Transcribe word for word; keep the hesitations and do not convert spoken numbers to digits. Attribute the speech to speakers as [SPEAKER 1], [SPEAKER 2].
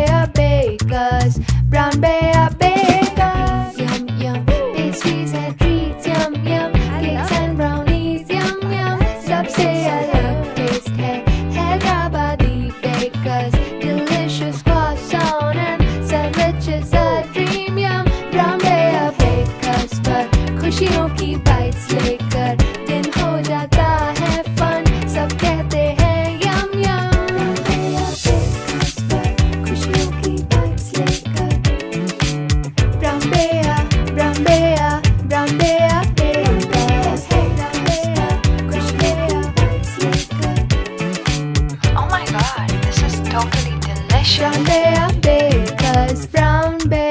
[SPEAKER 1] Bear bakers, Brown Bear bakers. Yum yum, pastries and treats, yum yum, cakes and brownies, yum yum. सबसे अलग taste है Hyderabadi bakers, delicious croissant and sandwiches a dream, yum. Brown Bear bakers पर खुशियों की bites लेकर दिन हो जाता है fun, सब कहते हैं yum yum. Brown Bear, Brown Bear, Brown Bear bakers.
[SPEAKER 2] Oh my god, this is totally delicious.
[SPEAKER 1] Brown Bear bakers, Brown Bear.